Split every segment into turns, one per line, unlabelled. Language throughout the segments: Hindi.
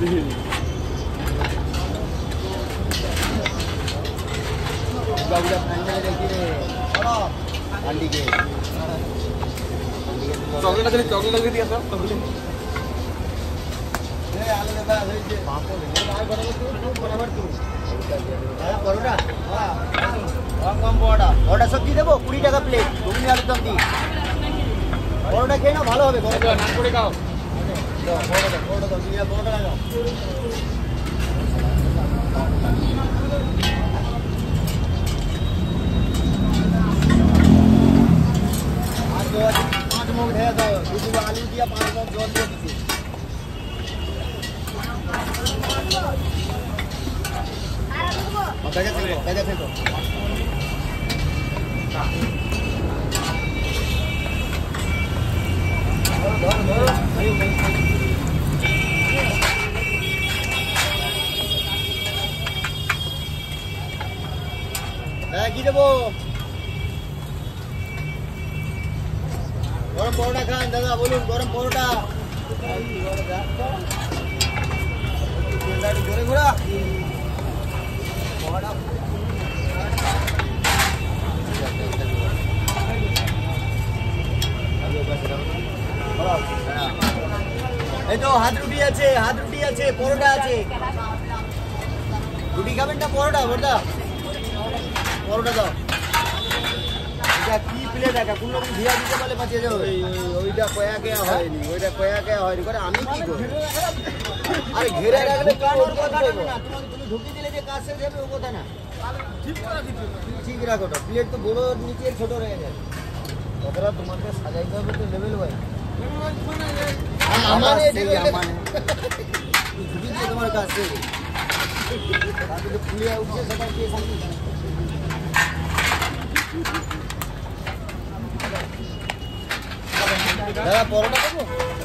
चॉकलेट दिया था
বড়টা সবজি দেবো 20 টাকা প্লেট ঘুগনি আলুর দম দিই বড়টা খেয়ে নাও ভালো হবে বড়টা নাম করে খাও বড়টা দাও দিয়ে বড়টা লাগাও আর 5 মগ ঢেলে দাও 2 কিলো আলু দিয়া 5 মগ জল দিয়ে দিছি कैसे फेंको কি দেবো গরম পরোটা খান দাদা বলুন গরম পরোটা জোরে ঘোরা এই তো হাত রুটি আছে পরোটা আছে রুটি খাবেন না পরোটা বড়দা পরোটা দাও এটা কি প্লেট এটা কোন রকম ভিয়া দিতে বলে বাঁচিয়ে যাবে ওইটা কয়া কেয়া হয়নি করে আমি কি করব আরে ঘেরে রাখলে কানোর কথা না তুমি ঢুকি দিলে যে কাছে যাবে ও কথা না ঠিক রাখো তো প্লেট তো বড় নিচে ছোট রয়ে যায় কতটা তোমাকে সাজাইতে হবে তো লেভেল ওয়াইজ আমানে ঢুকি দিয়ে তোমার কাছে তারপরে তো ফুলিয়া উঠছে সেটা কি সামনে দাদা পরোটা দেবো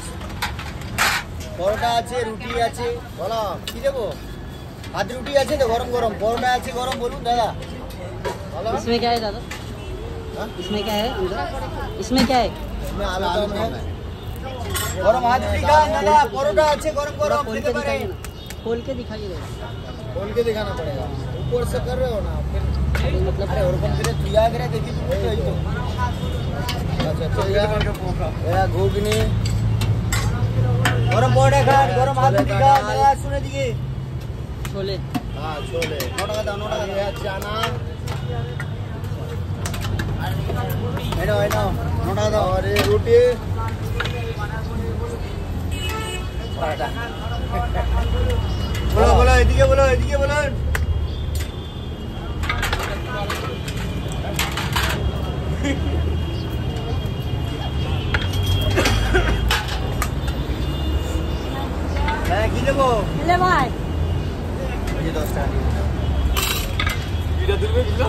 পরোটা আছে রুটি আছে বলো কি দেবো हाथ रोटी আছে তো गरम गरम परोठा আছে गरम बोलूं दादा
इसमें क्या है दादा इसमें क्या है इसमें क्या है
इसमें आलू दम है गरम हाथ रोटी का दादा परोठा আছে गरम गरम लेके पारे
खोल के दिखाइए
खोल के दिखाना पड़ेगा ऊपर से कर रहे हो ना फिर मतलब अरे और कम करे तुया करे देखिए तो अच्छा तुया मेरा घुगनी गरम परोठा खा गरम हाथ रोटी खा दादा सुने दिए
छोले
हाँ छोले 9 টাকা দাও 9 টাকা দাও চানা এনো 9 টাকা দাও আর রুটি বলো এদিকে বলো হ্যাঁ কি দেবো
ले भाई
ये 10 টাকা
এটা দিবে দিলা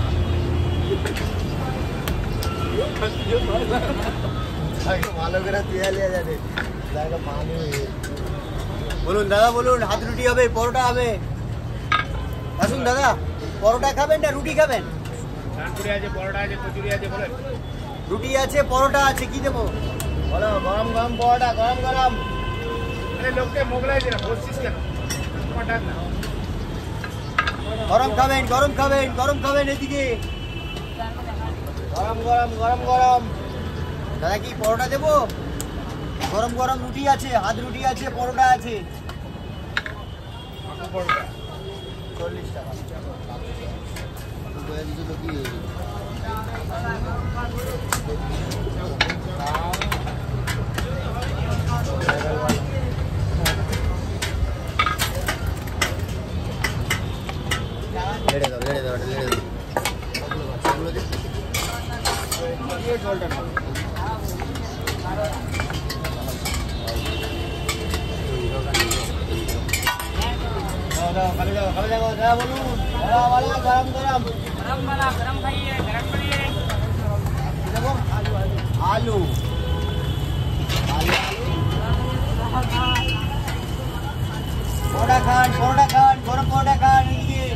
ভালো করে তুইয়া লিয়া যাবে জায়গা পানি বলুন দাদা বলুন হাত রুটি হবে পরোটা হবে আসুন দাদা পরোটা খাবেন না রুটি খাবেন
রুটি আছে পরোটা আছে কচুরি আছে বলেন
রুটি আছে পরোটা আছে কি দেবো বলো গরম গরম পরোটা গরম গরম
আরে লোককে মোগলাই দে না বলছিস কেন পাঠান না
গরম খাবেন এদিকে গরম দাদা কি পরোটা দেবো গরম গরম রুটি আছে হাত রুটি আছে পরোটা আছে 40 টাকা लेड़े दो ये शोल्डर खाली जाओ जरा बोलूं वाला गरम खाइए गरम करिए देखो आलू परोठा खान गरम परोठा खान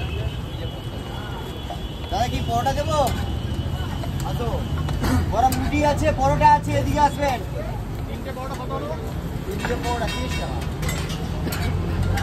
दादा की परोठा देबो আসো গরম রুটি আছে পরোটা আছে এদিকে আসবেন তিনটে পরোটা কত হলো তিনটে পরোটা 30 টাকা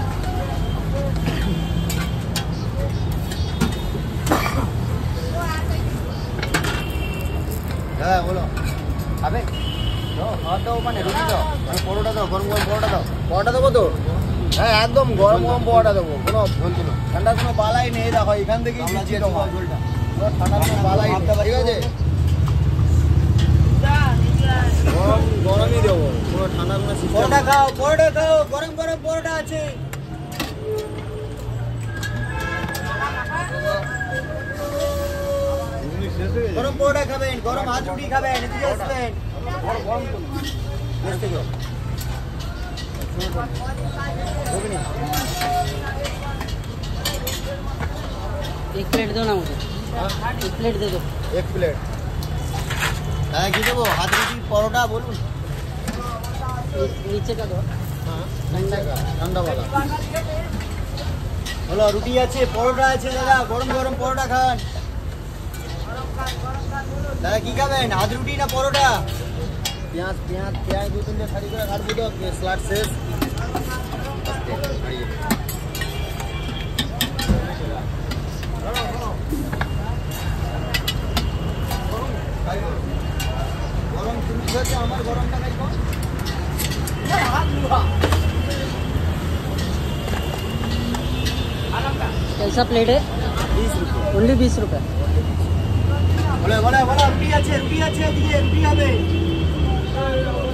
দাদা বলো খাবে খাওয়া দাও মানে রুটি দাও মানে পরোটা দাও গরম গরম পরোটা দাও পরোটা দেবো তো হ্যাঁ একদম গরম গরম পরোটা দেবো কোনো বলছি না ঠান্ডার কোনো বালাই নেই দেখো এখান থেকেই দিচ্ছি তোমার ঠান্ডার কোনো বালাই নেই ঠিক আছে গরম গরমই দেবো কোনো ঠান্ডা কোনো পরোটা খাও গরম গরম পরোটা আছে গরম পরোটা খাবেন গরম হাত রুটি খাবেন এদিকে আসবেন
एक प्लेट दो ना मुझे एक प्लेट दे दो
एक प्लेट হ্যাঁ কি দেবো হাত রুটি পরোটা বলুন
नीचे का दो
ঠান্ডাওয়ালা হলো রুটি আছে পরোটা আছে দাদা গরম গরম পরোটা খান দাদা কি খাবেন হাত রুটি না পরোটা পেঁয়াজ পেঁয়াজ পেঁয়াজ দু তিনটে শাড়ি করে কাটবো তো স্লাট শেষ গরম তুমি খেয়েছো আমার গরমটা খাইছো
कैसा प्लेट है
20 रुपये
ओनली 20 रुपये
बोले बोले बोले रुटी আছে এদিকে রুটি হবে